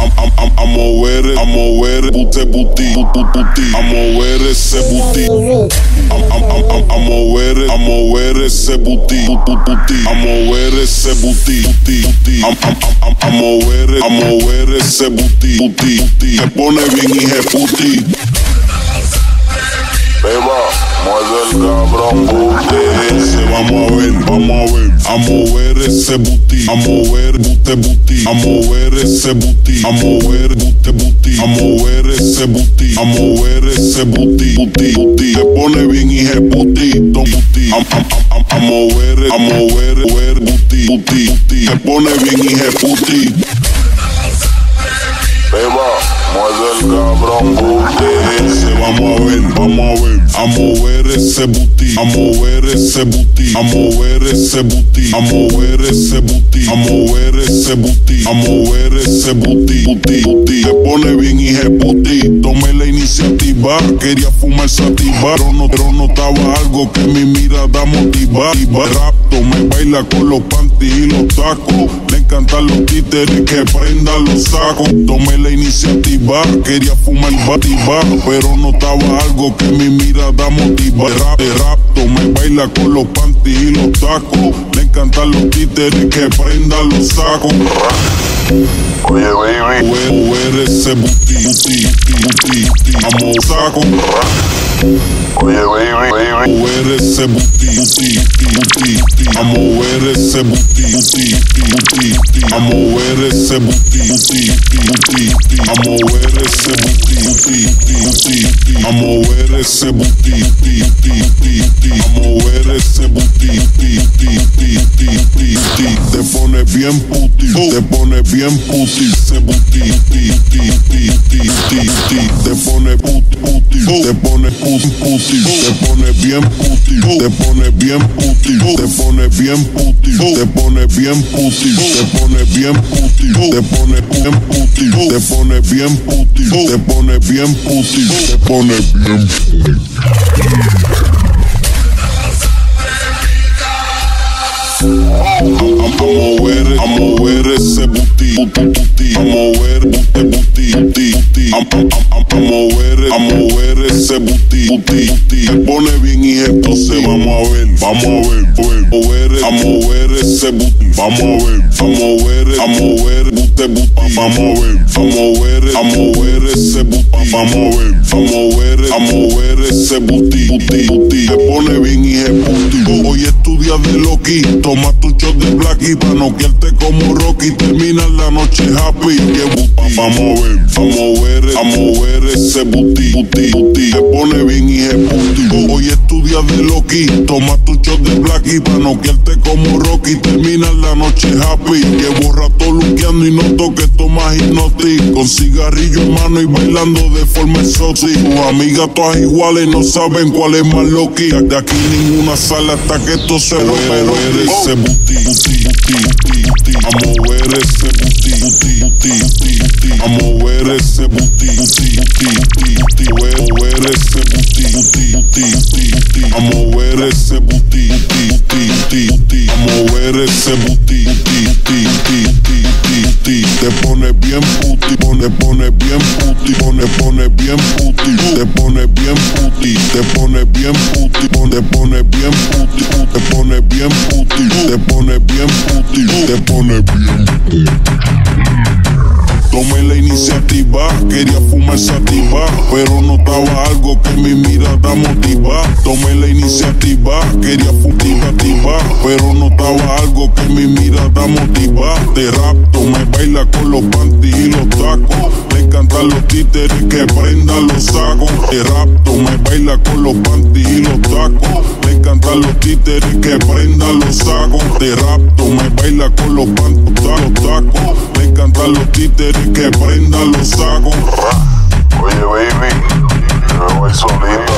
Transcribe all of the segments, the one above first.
A mover ese booty, a mover ese booty, a mover ese booty, a mover ese booty, a mover ese booty, se pone bien hijeputi. Beba, mueve el cabrón booty. A mover ese booty, a mover booty, a mover ese booty, a mover booty, a mover ese booty, a mover ese booty, se pone bien hijeputi, a mover booty, se pone bien hijeputi. Beba, mueve el cabrón booty. A mover ese booty, a mover ese booty, a mover ese booty, a mover ese booty, a mover ese booty, a mover ese booty, se pone bien hijeputi. Tomé la iniciativa, quería fumar sativa, pero notaba algo que mi mirada motiva. Rapto me baila con los panties y los tacos, le encantan los títeres que prendan los sacos. Tomé la iniciativa, quería fumar bativa, pero notaba algo que mi mirada motiva. Rapto me baila con los panties y los tacos, le encantan los títeres que prendan los sacos. Oye, baby, Mover ese booty, amo saco. oye, baby, Mover ese booty, a mover ese booty, a mover ese booty, a mover ese booty, a mover ese booty, a mover ese booty, te pone bien puti, te pone bien puti, ese booty, te pone puti, te pone puti, te pone bien puti, te pone bien puti, te pone bien puti, te pone bien puti, te pone bien puti, te pone bien puti, te pone bien puti, te pone bien puti, te pone bien puti. A mover ese booty, a mover booty, a mover ese booty, se pone bien y entonces vamos a ver, a mover ese booty, vamos a ver, a mover booty, vamos a ver, a mover ese booty, vamos a ver, a mover ese booty, se pone bien y ejecuti. Hoy estudia de Loki, toma tu shot de Blacky pa' noquearte como Rocky, termina la noche happy. Que booty, vamos a mover ese booty, se pone bien y ejecuti. Hoy estudia de Loki, toma tu shot de Blacky pa' noquearte como Rocky, termina la noche happy. Que borra todo luqueando y noto que toma hipnotic, con cigarrillo en mano y bailando de forma exótica. Tus amigas todas iguales, no saben cuál es más loqui. De aquí ninguna sale hasta que esto se rompe. Ese booty, a mover ese booty, a mover ese booty, mover ese booty, a mover ese booty, a mover ese booty, te pone bien puti, pone bien puti, pone bien puti, te pone bien puti, te pone bien puti, te pone bien puti, te pone bien puti, te pone bien puti, te pone bien puti. Tomé la iniciativa, quería fumar sativa, pero notaba algo que mi mirada motiva. Tomé la iniciativa, quería fumar sativa, pero notaba algo que mi mirada motiva. Te rapto, me baila con los panties y los tacos, le encantan los títeres que prendan los sacos. Te rapto, me baila con los panties y los tacos, le encantan los títeres que prendan los sacos. Te rapto, me baila con los panties y los tacos, le encantan los títeres que prendan los sacos. oye, baby, yo me voy solito.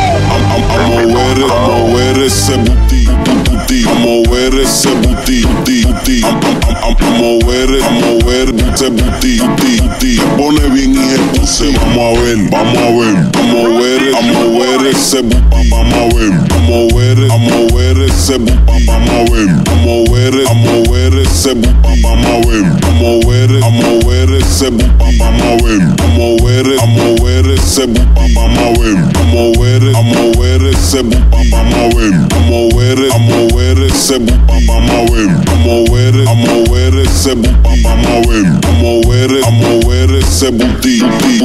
A mover ese booty, a mover ese booty, a mover ese booty, se pone bien y se vamos a ver, a mover ese booty, vamos a ver, a mover ese booty, vamos a ver, a mover ese booty, vamos a ver, a mover ese ese booty, vamos a ver, a mover ese booty, vamos a ver, a mover ese booty, vamos a ver, a mover ese booty, vamos a ver, a mover ese booty, vamos a ver, a mover ese booty.